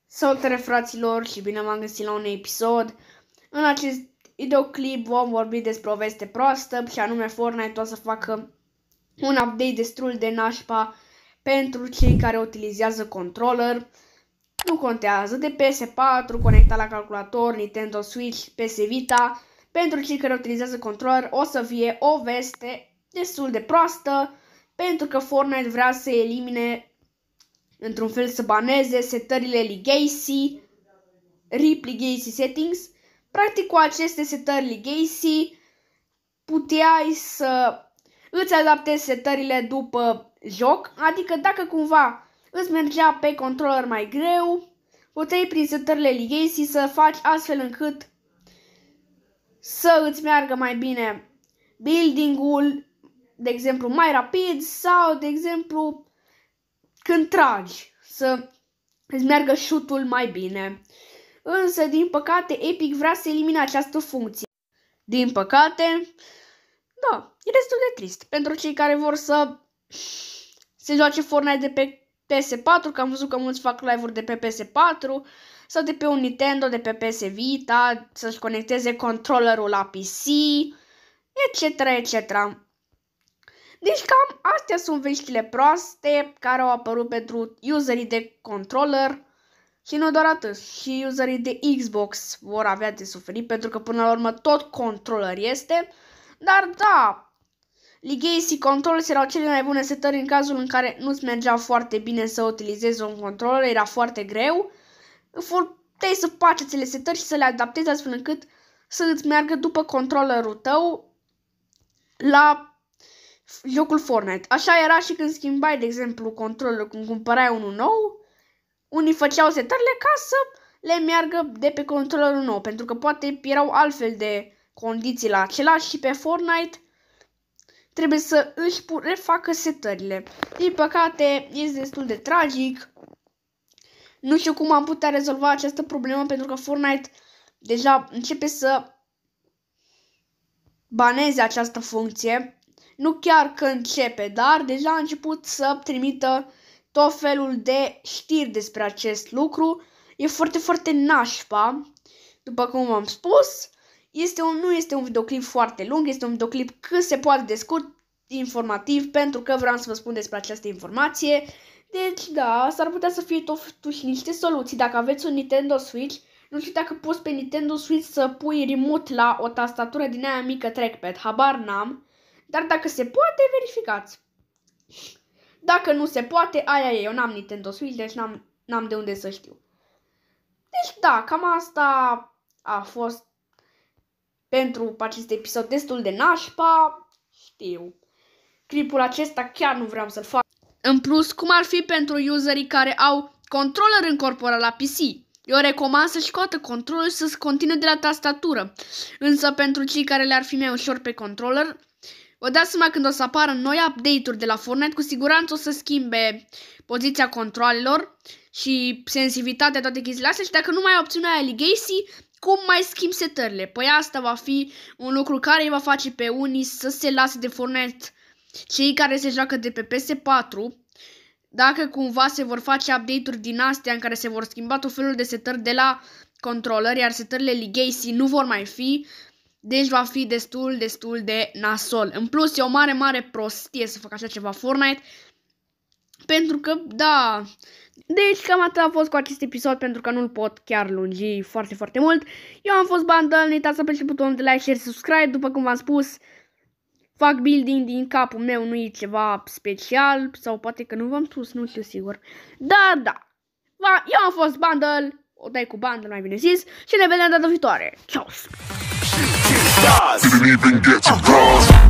Salutare fraților și bine m-am găsit la un episod. În acest videoclip vom vorbi despre o veste proastă și anume Fortnite o să facă un update destul de nașpa pentru cei care utilizează controller. Nu contează, de PS4, conectat la calculator, Nintendo Switch, PS Vita. Pentru cei care utilizează controller o să fie o veste destul de proastă pentru că Fortnite vrea să elimine, într-un fel să baneze setările Legacy, RIP Legacy Settings. Practic cu aceste setări Legacy puteai să îți adaptezi setările după joc, adică dacă cumva îți mergea pe controller mai greu, puteai prin setările Legacy să faci astfel încât să îți meargă mai bine building-ul, de exemplu mai rapid sau de exemplu când tragi, să îți meargă shoot-ul mai bine. Însă, din păcate, Epic vrea să elimine această funcție. Din păcate, da, e destul de trist. Pentru cei care vor să se joace Fortnite de pe PS4, că am văzut că mulți fac live-uri de pe PS4, sau de pe un Nintendo, de pe PS Vita, să-și conecteze controllerul la PC, etc., etc. Deci cam astea sunt veștile proaste care au apărut pentru userii de controller și nu doar atât. Și userii de Xbox vor avea de suferit pentru că până la urmă tot controller este. Dar da, Legacy Controllers erau cele mai bune setări în cazul în care nu-ți mergea foarte bine să utilizezi un controller, era foarte greu. Puteai să faci acele setări și să le adaptezi astfel încât să îți meargă după controllerul tău la jocul Fortnite. Așa era și când schimbai, de exemplu, controllerul, când cumpărai unul nou, unii făceau setările ca să le meargă de pe controllerul nou, pentru că poate erau altfel de condiții la același și pe Fortnite trebuie să își refacă setările. Din păcate, este destul de tragic. Nu știu cum am putea rezolva această problemă, pentru că Fortnite deja începe să baneze această funcție. Nu chiar că începe, dar deja a început să trimită tot felul de știri despre acest lucru. E foarte, foarte nașpa. După cum am spus, nu este un videoclip foarte lung, este un videoclip cât se poate de scurt, informativ, pentru că vreau să vă spun despre această informație. Deci, da, s-ar putea să fie totuși niște soluții. Dacă aveți un Nintendo Switch, nu știu dacă poți pe Nintendo Switch să pui remote la o tastatură din aia mică trackpad, habar n-am. Dar dacă se poate, verificați. Dacă nu se poate, aia e. Eu n-am Nintendo Switch, deci n-am de unde să știu. Deci da, cam asta a fost pentru acest episod destul de nașpa. Știu. Clipul acesta chiar nu vreau să-l fac. În plus, cum ar fi pentru userii care au controller încorporat la PC? Eu recomand să-și scoată controllerul și să-ți continue de la tastatură. Însă pentru cei care le-ar fi mai ușor pe controller, vă dați seama când o să apară noi update-uri de la Fortnite, cu siguranță o să schimbe poziția controlelor și sensibilitatea, toate chestiile astea, și dacă nu mai ai opțiunea aia Legacy, cum mai schimbi setările? Păi asta va fi un lucru care îi va face pe unii să se lase de Fortnite, cei care se joacă de pe PS4, dacă cumva se vor face update-uri din astea în care se vor schimba tot felul de setări de la controller, iar setările Legacy nu vor mai fi. Deci va fi destul de nasol. În plus, e o mare prostie să fac așa ceva Fortnite. Pentru că, da. Deci cam atât a fost cu acest episod, pentru că nu-l pot chiar lungi foarte, foarte mult. Eu am fost Bundle, nu uitați să apăsați butonul de like, share, subscribe. După cum v-am spus, fac building din capul meu, nu e ceva special. Sau poate că nu v-am spus, nu știu sigur. Dar, da. Eu am fost Bundle, o dai cu Bundle, mai bine zis. Și ne vedem data viitoare. Ciao! Didn't even get to cross.